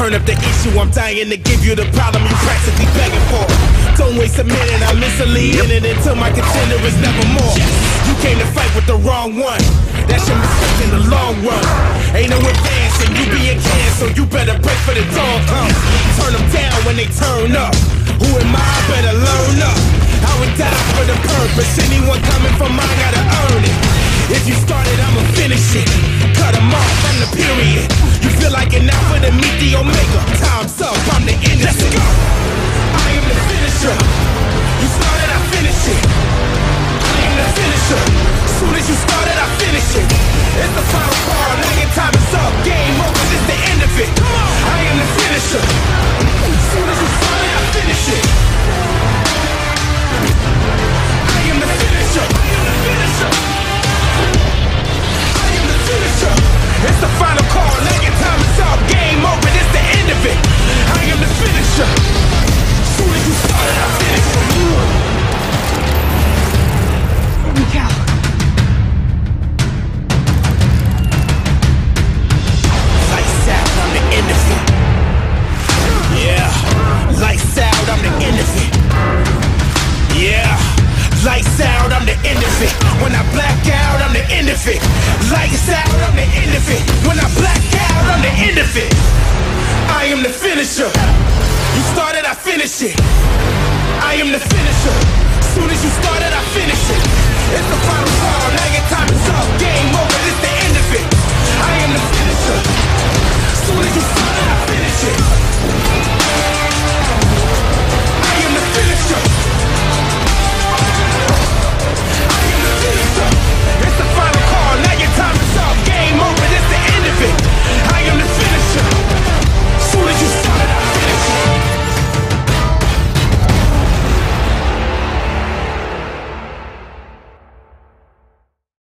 Turn up the issue, I'm dying to give you the problem you practically begging for. Don't waste a minute, I'm instantly in it until my contender is never more. You came to fight with the wrong one. That's your mistake in the long run. Ain't no advancing, you being canned, so you better break for the dog come. Turn them down when they turn up. Who am I? Better learn up. I would die for the purpose. Anyone coming for mine gotta earn it. If you started, I'ma finish it. Cut them off from the period. You feel like an alpha to meet the omega. Time's up, I'm the end. Let's go. I am the finisher. You started, I finish it. I am the finisher. As soon as you started, I finish it. It's the final call, now your time is up. Game over, this the end of it. I am the finisher. As soon as you started, I finish it. I am the finisher. I am the finisher. I am the finisher. It's the final call, now your time is up. Game over, this the end of it. I am the finisher. As soon as you started, I finish it. Holy cow. Lights out, I'm the end of it. Yeah. Lights out, I'm the end of it. Yeah. Lights out, I'm the end of it. When I black out, I'm the end of it. Lights out, I'm the end of it. When I black out, I'm the end of it. I am the finisher. You started, I finish it. I am the finisher. As soon as you started,